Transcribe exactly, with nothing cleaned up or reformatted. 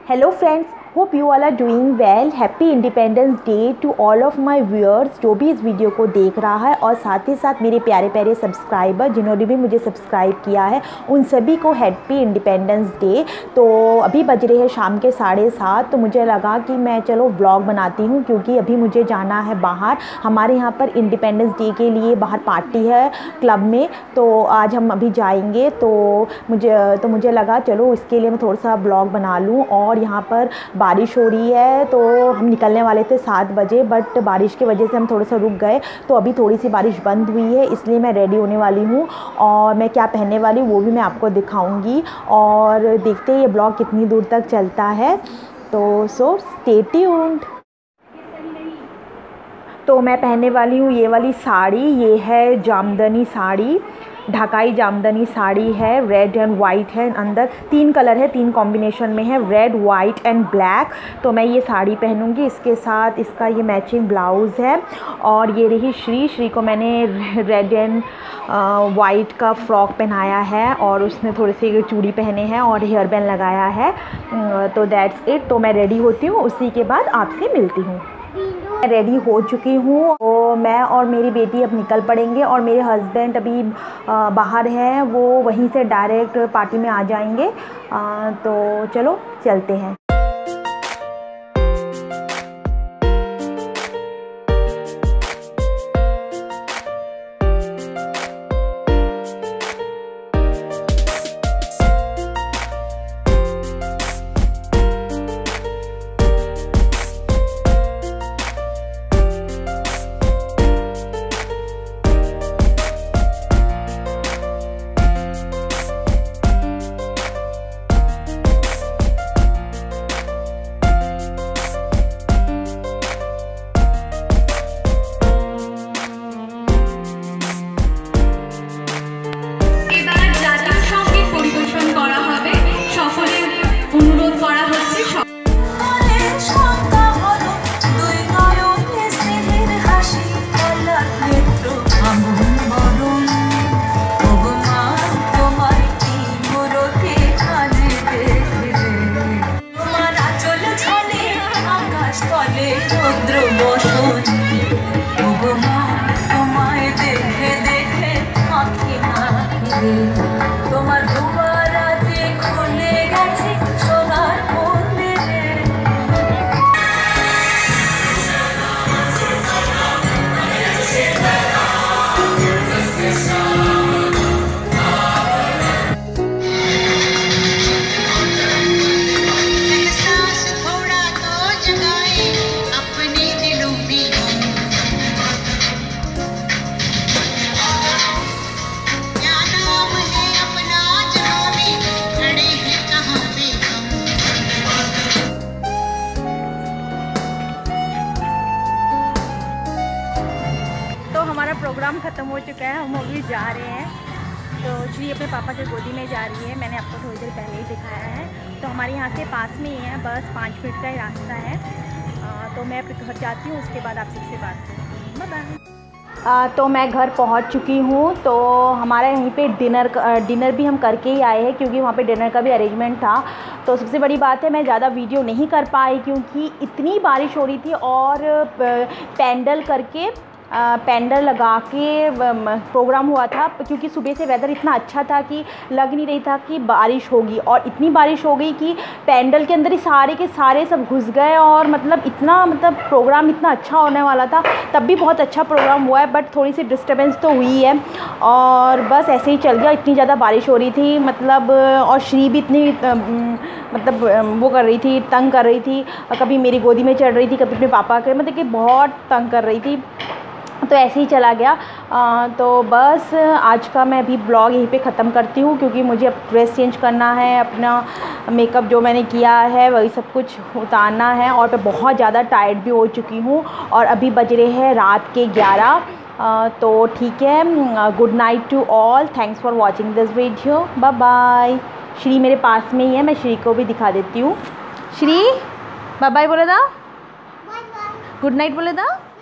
Hello friends, hope you all are doing well. Happy Independence Day to all of my viewers जो भी इस video को देख रहा है, और साथ ही साथ मेरे प्यारे प्यारे सब्सक्राइबर जिन्होंने भी मुझे सब्सक्राइब किया है उन सभी को हैप्पी इंडिपेंडेंस डे। तो अभी बज रहे हैं शाम के साढ़े सात, तो मुझे लगा कि मैं चलो व्लॉग बनाती हूँ क्योंकि अभी मुझे जाना है बाहर। हमारे यहाँ पर इंडिपेंडेंस डे के लिए बाहर पार्टी है क्लब में, तो आज हम अभी जाएंगे। तो मुझे तो मुझे लगा चलो इसके लिए मैं थोड़ा सा ब्लॉग बना लूँ। और यहाँ पर बारिश हो रही है, तो हम निकलने वाले थे सात बजे, बट बारिश की वजह से हम थोड़ा सा रुक गए। तो अभी थोड़ी सी बारिश बंद हुई है, इसलिए मैं रेडी होने वाली हूँ और मैं क्या पहनने वाली हूँ वो भी मैं आपको दिखाऊंगी। और देखते हैं ये ब्लॉग कितनी दूर तक चलता है, तो सो स्टे ट्यून्ड। तो मैं पहनने वाली हूँ ये वाली साड़ी, ये है जामदनी साड़ी, ढाकाई जामदनी साड़ी है, रेड एंड वाइट है। अंदर तीन कलर है, तीन कॉम्बिनेशन में है, रेड वाइट एंड ब्लैक। तो मैं ये साड़ी पहनूंगी, इसके साथ इसका ये मैचिंग ब्लाउज़ है। और ये रही श्री श्री को मैंने रेड एंड वाइट का फ्रॉक पहनाया है, और उसने थोड़े से चूड़ी पहने हैं और हेयर बैंड लगाया है। तो दैट्स इट। तो मैं रेडी होती हूँ, उसी के बाद आपसे मिलती हूँ। मैं रेडी हो चुकी हूँ, तो मैं और मेरी बेटी अब निकल पड़ेंगे, और मेरे हस्बैंड अभी बाहर हैं, वो वहीं से डायरेक्ट पार्टी में आ जाएंगे। तो चलो चलते हैं। प्रोग्राम ख़त्म हो चुका है, हम अभी जा रहे हैं। तो श्री अपने पापा के गोदी में जा रही है, मैंने आपको थोड़ी देर पहले ही दिखाया है। तो हमारे यहाँ से पास में ही है, बस पाँच मिनट का ही रास्ता है। आ, तो मैं अपने घर जाती हूँ, उसके बाद आप सबसे बात करती हूँ। Bye bye. तो मैं घर पहुँच चुकी हूँ। तो हमारे यहीं पे डिनर डिनर भी हम करके ही आए हैं, क्योंकि वहाँ पे डिनर का भी अरेंजमेंट था। तो सबसे बड़ी बात है मैं ज़्यादा वीडियो नहीं कर पाई क्योंकि इतनी बारिश हो रही थी, और पैंडल करके पेंडल लगा के प्रोग्राम हुआ था, क्योंकि सुबह से वेदर इतना अच्छा था कि लग नहीं रही था कि बारिश होगी। और इतनी बारिश हो गई कि पेंडल के अंदर ही सारे के सारे सब घुस गए, और मतलब इतना मतलब प्रोग्राम इतना अच्छा होने वाला था। तब भी बहुत अच्छा प्रोग्राम हुआ है, बट थोड़ी सी डिस्टर्बेंस तो हुई है, और बस ऐसे ही चल गया। इतनी ज़्यादा बारिश हो रही थी मतलब, और श्री भी इतनी मतलब वो कर रही थी, तंग कर रही थी, कभी मेरी गोदी में चढ़ रही थी, कभी अपने पापा के, मतलब कि बहुत तंग कर रही थी। तो ऐसे ही चला गया। आ, तो बस आज का मैं अभी ब्लॉग यहीं पे ख़त्म करती हूँ, क्योंकि मुझे अब ड्रेस चेंज करना है, अपना मेकअप जो मैंने किया है वही सब कुछ उतारना है, और मैं बहुत ज़्यादा टायर्ड भी हो चुकी हूँ। और अभी बज रहे हैं रात के ग्यारह। तो ठीक है, good night to all, thanks for watching this video, bye bye. Shri मेरे पास में ही है, मैं श्री को भी दिखा देती हूँ। श्री बाय बाय बोले था, गुड नाइट बोले था।